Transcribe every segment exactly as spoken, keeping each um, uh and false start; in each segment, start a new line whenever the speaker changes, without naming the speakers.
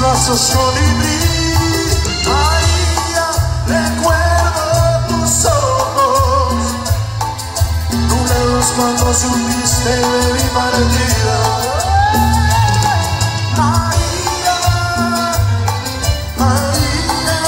brazos colibrí. María, recuerdo tus ojos nublados cuando supiste de mi partida. María, María,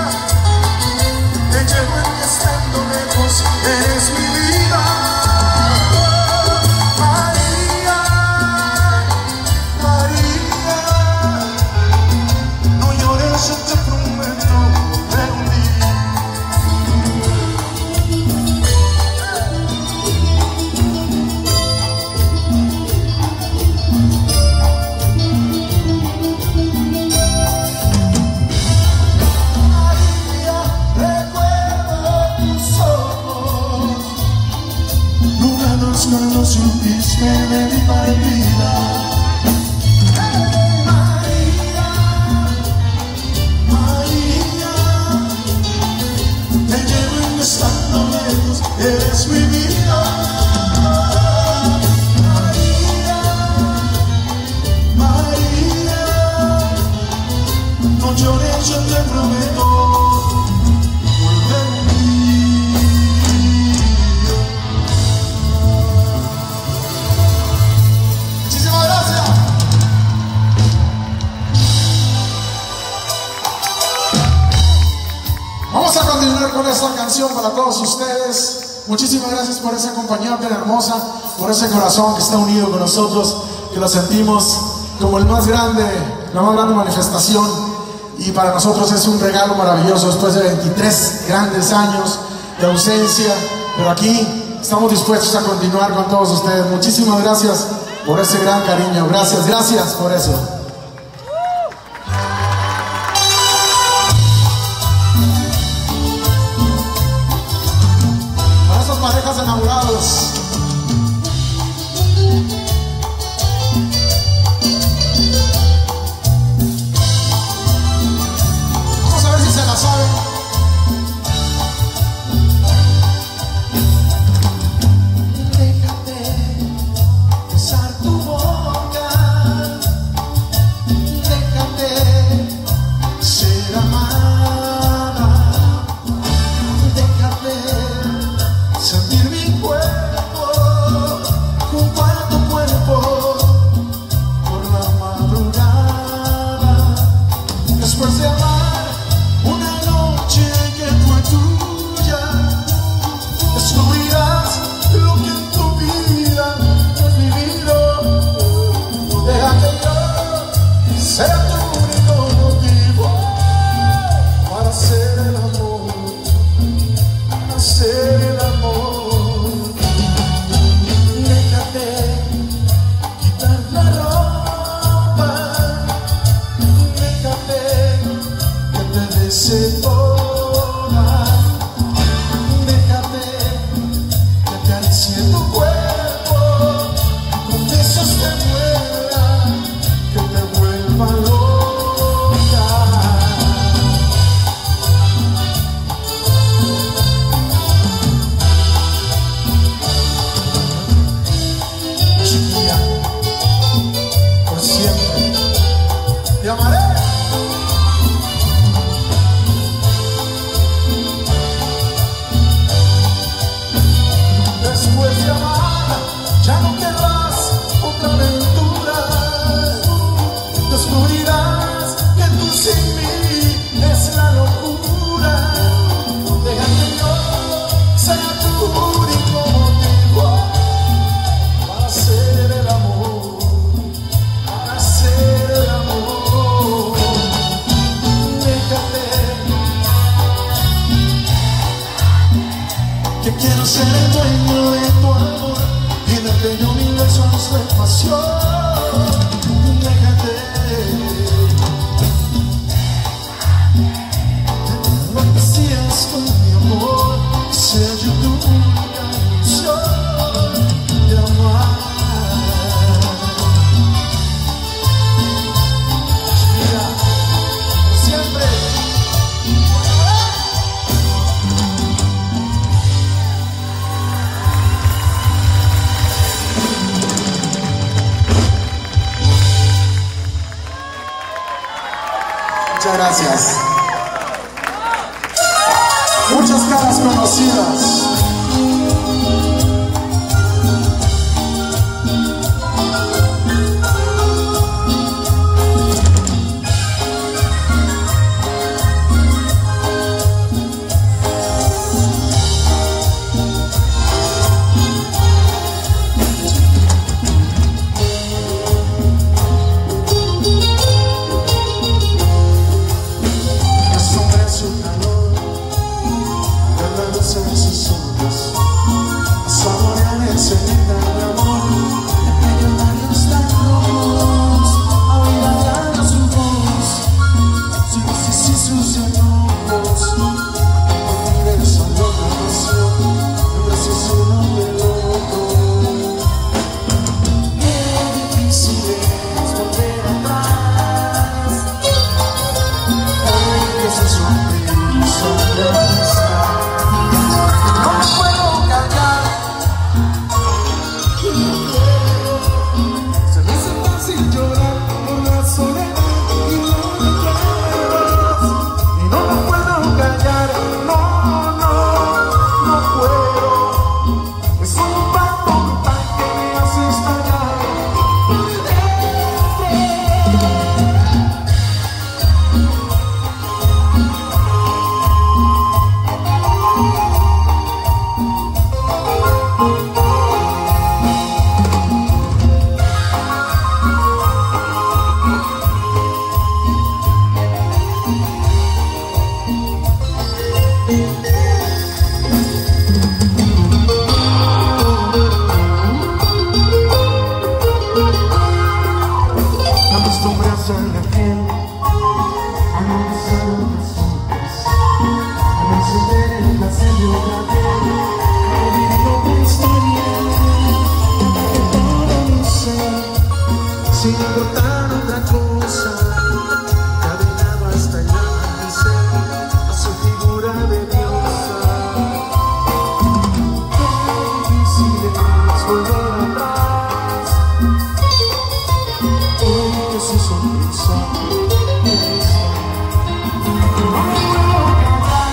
te llevo en mi estando lejos, eres mi vida. María, María, no llores, yo te prometo volver un día. María, recuerdo tus ojos nublados cuando supiste de mi partida. María, María, te llevo en mi estando lejos, eres mi vida. María, María, no llores, yo te prometo volver un día. Muchísimas gracias. Vamos a continuar con esta canción para todos ustedes. Muchísimas gracias por esa compañía tan hermosa, por ese corazón que está unido con nosotros, que lo sentimos como el más grande, la más grande manifestación. Y para nosotros es un regalo maravilloso después de veintitrés grandes años de ausencia. Pero aquí estamos dispuestos a continuar con todos ustedes. Muchísimas gracias por ese gran cariño. Gracias, gracias por eso. Para esas parejas enamorados. Vamos a ver si se la saben. Déjate besar tu boca, déjate ser amada, déjate sentir mi cuerpo junto a tu cuerpo por la madrugada. Después de amar una noche que fue tuya, descubrirás lo que en tu vida has vivido. Deja que yo sea tu único motivo para hacer el amor, hacer el amor. Déjate quitar la ropa, déjate que te bese toda, déjate que te acaricie tu cuerpo con besos que mueran, que te vuelvan loca. Chiquilla, por siempre te amaré. Después de amar, ya no querrás otra aventura. Descubrirás que tú sin mí es la locura. Deja que yo sea tu único motivo para hacer el amor, para hacer el amor. Muchas gracias. Muchas caras conocidas.
Sin importar otra cosa, caminaba hasta el amanecer a su figura de diosa. Qué difícil es volver atrás, porque su sonrisa es. No puedo callar,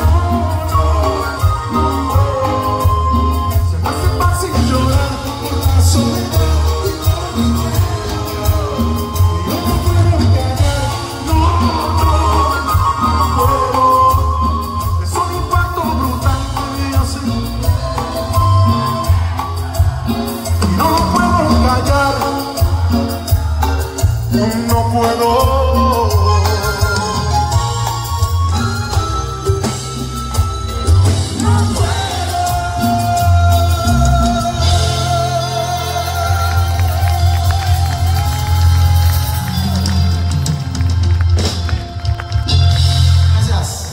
no, no, no puedo. Se me hace fácil llorar por la soledad. No puedo.
Gracias.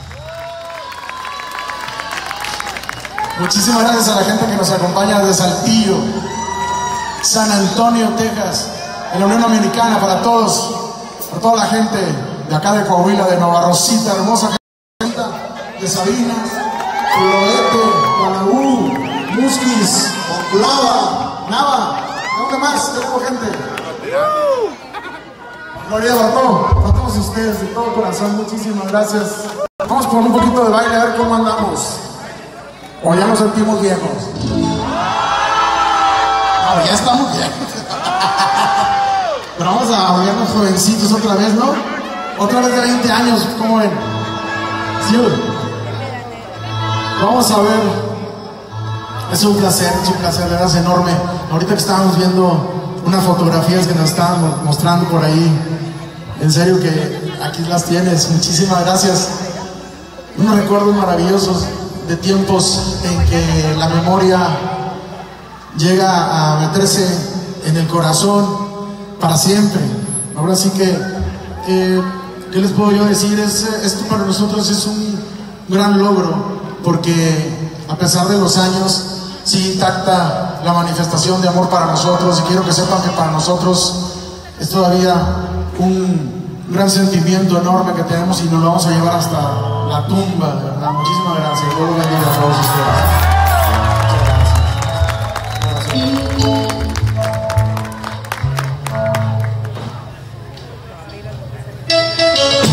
Muchísimas gracias a la gente que nos acompaña desde Saltillo, San Antonio, Texas, en la Unión Americana, para todos, para toda la gente de acá de Coahuila, de Nova Rosita, hermosa gente de Sabinas, Loete, Guanabú, Musquis, Lava, Nava, ¿dónde más? ¿Qué hubo, gente? Gloria para todos, para todos ustedes, de todo corazón, muchísimas gracias. Vamos con un poquito de baile, a ver cómo andamos. O ya nos sentimos viejos. No, ya estamos viejos. Pero vamos a volvernos jovencitos otra vez, ¿no? Otra vez de veinte años, ¿cómo ven? ¿Sí? Vamos a ver. Es un placer, es un placer, de verdad es enorme. Ahorita que estábamos viendo unas fotografías que nos estaban mostrando por ahí, en serio que aquí las tienes, muchísimas gracias. Unos recuerdos maravillosos de tiempos en que la memoria llega a meterse en el corazón para siempre. Ahora sí que, que ¿qué les puedo yo decir? Es, esto para nosotros es un gran logro, porque a pesar de los años sí intacta la manifestación de amor para nosotros, y quiero que sepan que para nosotros es todavía un gran sentimiento enorme que tenemos y nos lo vamos a llevar hasta la tumba, de verdad. Muchísimas gracias. Dios los bendiga a todos ustedes. Muchas gracias.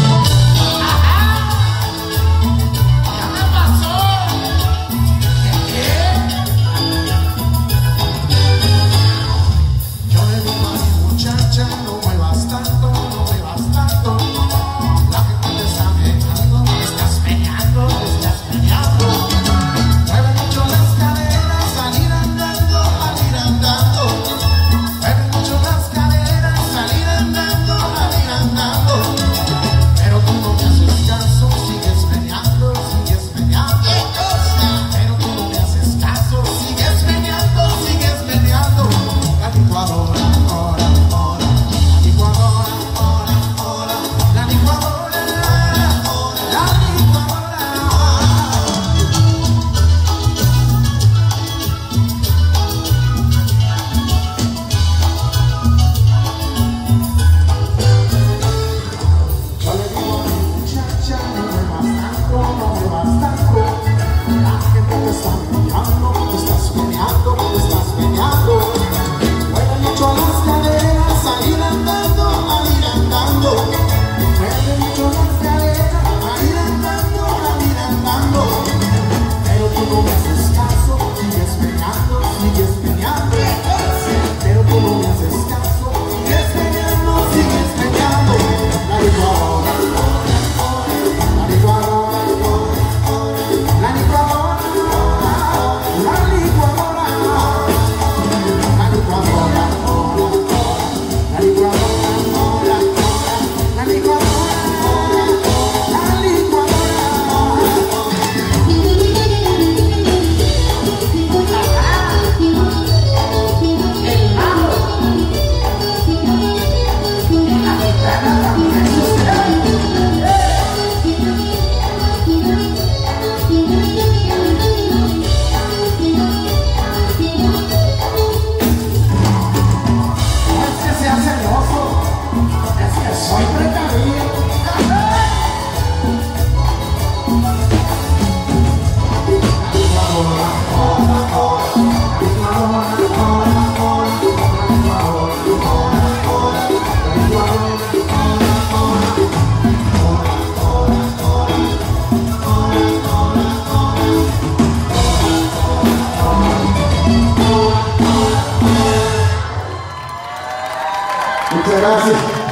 Muchas gracias.